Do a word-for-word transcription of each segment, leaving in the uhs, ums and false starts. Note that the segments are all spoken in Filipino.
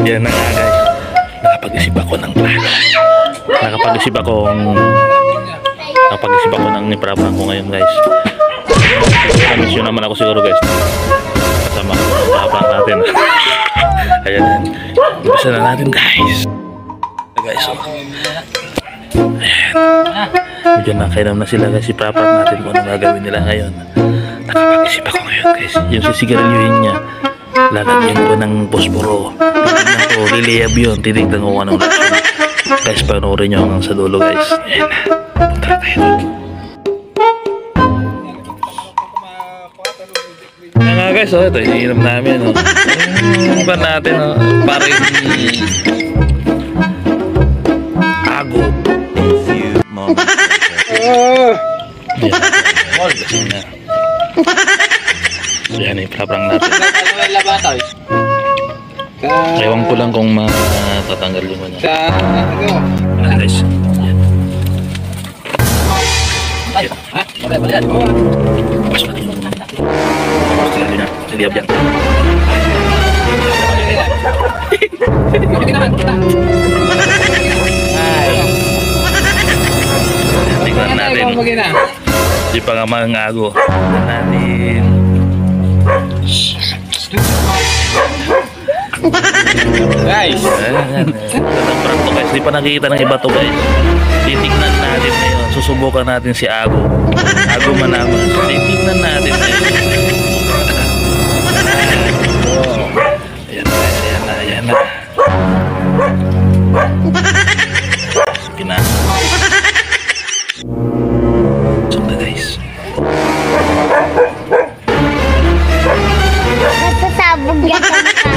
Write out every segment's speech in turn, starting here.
Yan na nga guys, nakapag-isip ako ng plan. Nakapag-isip akong Nakapag-isip ako ng niprapran ko ngayon guys. Kamisyon naman ako siguro guys. Kasama ko ng niprapran natin. Ayan, umpisa na natin guys. Guys, oh. Ayan. Medyo nakainom na sila guys. Iprapran natin kung ano gagawin nila ngayon. Nakapag-isip ako ngayon guys. Yung sisigarilyohin niya, lalagyan ko ng posporo. Tignan ko, liliyab yun. Titignan ko kung anong reaction. Guys, panoorin nyo hanggang sa dulo guys. Ayan na, punta na tayo doon. Ayan nga guys, oh, ito iniinom namin. Oh. Yung ba natin, oh, parang ago. Ayan, ipraprang natin. Ewan ko lang kung matatanggal yung ano. Ayan guys. Ayan. Ayan. Okay, balian. Pasok natin. Pasok natin na. Niliyab yan. Tingnan natin. Di pa nga mangago. Tingnan natin. Guys, ayan, ayan. Prank to guys, di pa nakikita ng iba to guys. Titignan natin ngayon, susubukan natin si Ago. Ago Manaman, titignan natin ngayon. Ayan guys, ayan na, ayan na. Pina. Sumda guys. Nasasabog yan sa mukha.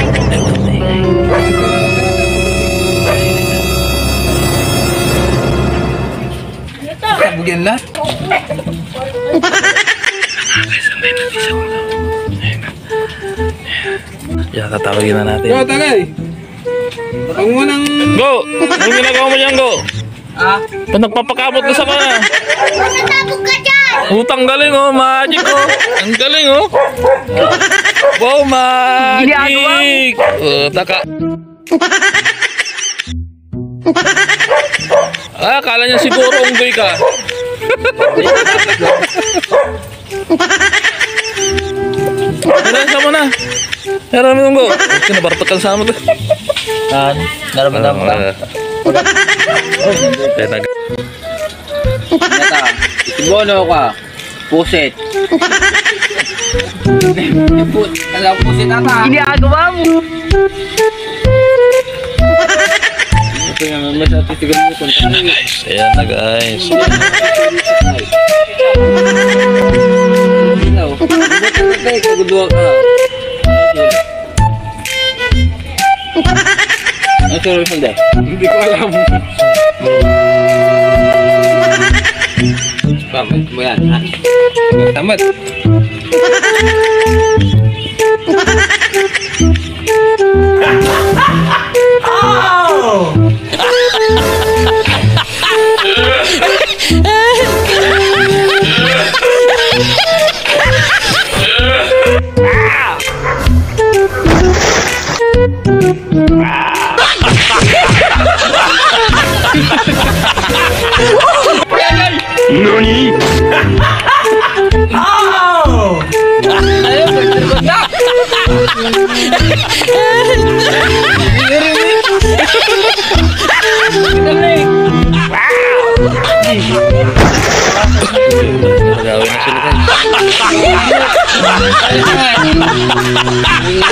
Sabugin lahat. Yan, tatawagin na natin. Go, tagay! Huwag mo nang... Go! Anong ginagawa mo dyan, Go? Ah? Ba't nagpapakamot ka sa ka? Nasasabog ka dyan! Utang galing oh, magic oh. Ang galing oh. Wow, magic! Oh, taka. Ah, akala niya siguro unggoy ka. Pinansa mo na. Meron mo unggo. Kinabartot ka sa amin. Ah, naramdaman mo ka? Kaya nag... Nata, isibono ka. Pusit. Put, alam pusit ata. Ginagawa mo. Ito yung mas atitigan mo kung Ayan na guys. Ayan na guys. Ikaw, kagudua ka. Ano sa'yo hindi? Hindi ko alam. Pamit mo yan, ha? Tamat. Oh! Nani? Oh! Ayo, berterima. Gagawin na sila guys.